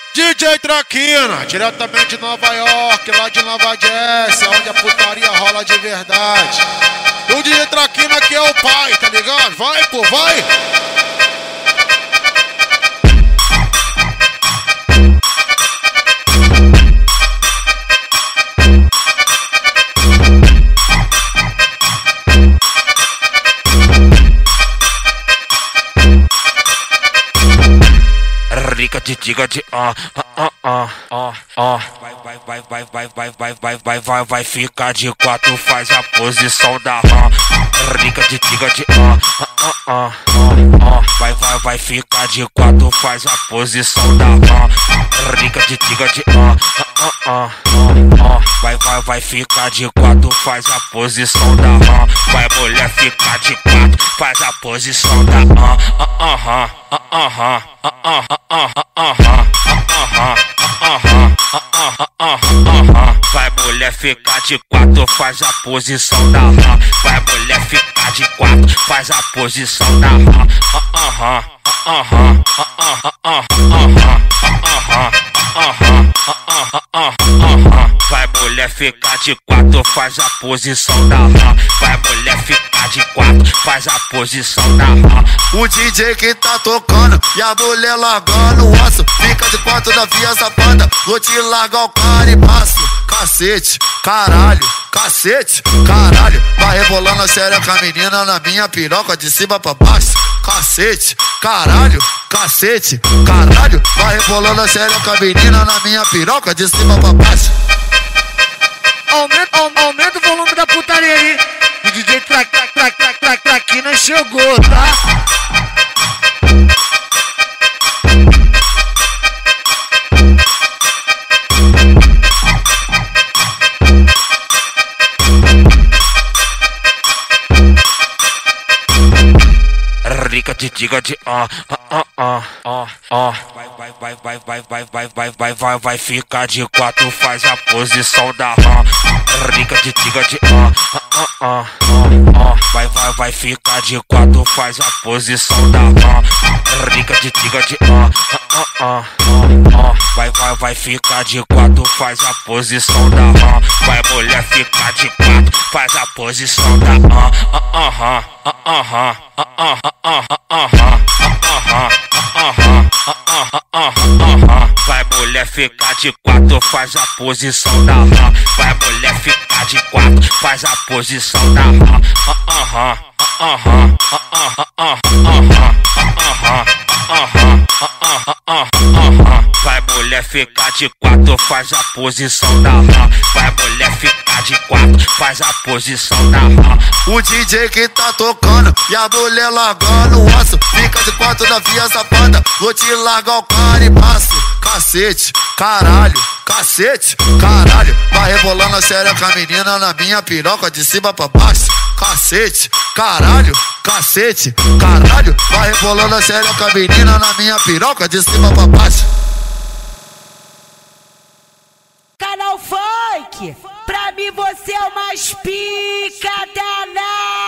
DJ Traquina, diretamente de Nova York, lá de Nova Jersey, onde a putaria rola de verdade. O DJ Traquina que é o pai, tá ligado? Vai, pô, vai! Rica de diga de vai ficar de quatro, faz a posição da rica de diga de vai ficar de quatro, faz a posição da rica de diga de vai ficar de quatro, faz a posição da vai mulher ficar de quatro, faz a posição da vai mulher ficar de quatro, faz a posição da vai mulher ficar de quatro, faz a posição da vai mulher ficar de quatro, faz a posição da vai mulher ficar de quatro, faz a posição da o DJ que tá tocando e a mulher largando o osso, fica de quatro na via safada, vou te largar o cara e passo. Cacete, caralho, cacete, caralho, vai rebolando a xereca a menina na minha piroca de cima pra baixo. Cacete, caralho, cacete, caralho, vai rebolando a xereca a menina na minha piroca de cima pra baixo. Aumenta o volume da putaria aí. O DJ Traquina chegou, tá? Rica de diga de vai ficar de quatro, faz a posição da rica de diga de vai ficar de quatro, faz a posição da rica de diga de vai ficar de quatro, faz a posição da vai mulher ficar de quatro, faz a posição da vai mulher ficar de quatro, faz a posição da vai mulher ficar de quatro, faz a posição da vai mulher ficar de quatro, faz a posição da vai mulher ficar de quatro, faz a posição da o DJ que tá tocando e a mulher largando o osso, fica de quatro na via safada, vou te largar o cara e passo. Cacete, caralho, cacete, caralho, vai rebolando a xereca a menina na minha piroca de cima pra baixo. Cacete, caralho, cacete, caralho, vai rebolando a xereca a menina na minha piroca de cima pra baixo. Canal Funk, pra mim você é o mais pica danado.